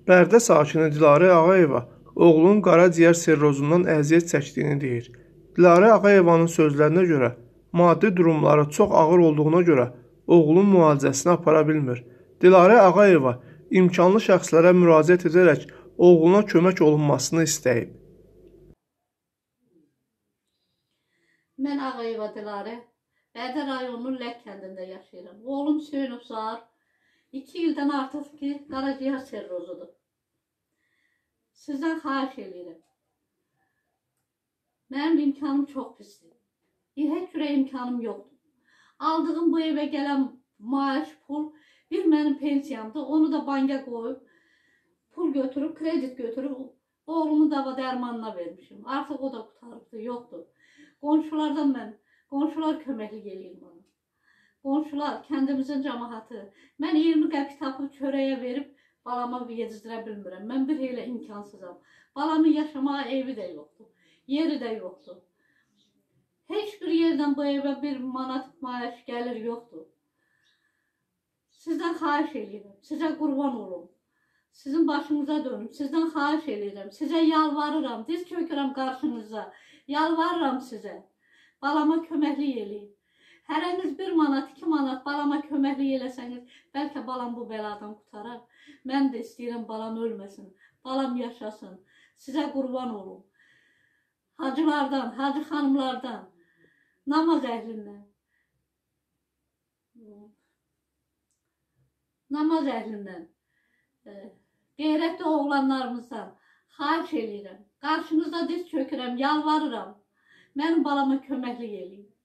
Bərdə sakini Dilarə Ağayeva oğlunun qaraciyər sirrozundan əziyyət çəkdiyini deyir. Dilarə Ağayevanın sözlərinə görə, maddi durumları çox ağır olduğuna görə oğlunun müalicəsini apara bilmir. Dilarə Ağayeva imkanlı şəxslərə müraciət edərək oğluna kömək olunmasını istəyib. Mən Ağayeva Dilarə, Bərdə rayonunun Lək kəndində yaşayıram. Oğlum Hüseynov Zahar 2 ildən artıq ki, qaraciyər sirrozudur. Sizdən xahiş edirəm. Mənim imkanım çox pisdir. Heç cürə imkanım yoxdur. Aldığım bu evə gələn maaş, pul, bir mənim pensiyamdır. Onu da banka qoyub, pul götürüb, kredit götürüb, oğlumun dava dərmanına vermişim. Artıq o da qutarıbdır, yoxdur. Qonşulardan qonşular köməklik eləyir bana. Qonşular, kəndimizin cəmaatı. Mən 20 qəpik tapıb çörəyə verib balama yedizdirə bilmirəm. Mən bir elə imkansızam. Balamın yaşamağa evi də yoxdur, yeri də yoxdur. Heç bir yerdən bu evə bir manat maaş gəlir yoxdur. Sizdən xahiş edirəm, sizə qurban olum. Sizin başınıza dönüm, sizdən xahiş edirəm, sizə yalvarıram, diz çökürəm qarşınıza, yalvarıram sizə. Balama köməklik eləyin. Hərəniz 1 manat, 2 manat balama köməklik eləsəniz, bəlkə balam bu bəladan qutarar. Mən də istəyirəm balam ölməsin, balam yaşasın. Sizə qurban olum. Hacılardan, hacı xanımlardan, namaz əhlindən, qeyrətli oğlanlarımızdan xahiş edirəm. Qarşınızda diz çökürəm, yalvarıram. Mənim balama köməklik eləyin.